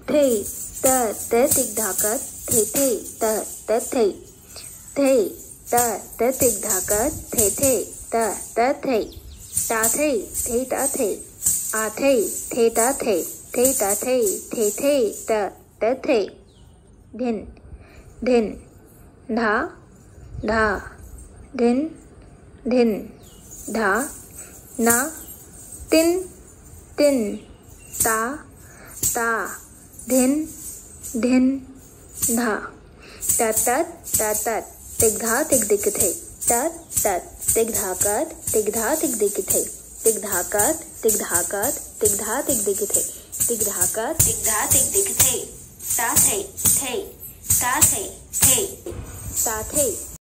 थे त ते तिग धाकत थे त थे थे त ते तिग धाकत थे त थे ता थे ता थे आ थे ता थे ता थे त थे धिन धिन धा धा धिन धिन धा ना तिन तिन ता ता धिन धिन धा तत तिग धा तिग दिक थे तत तिग धाकत तिग धा तिग दिक थे तिग धाकत तिग धाकत तिग धा तिग दिक थे तिग धाकत तिग धा तिग दिक थे ता थे ता थे थे ता थे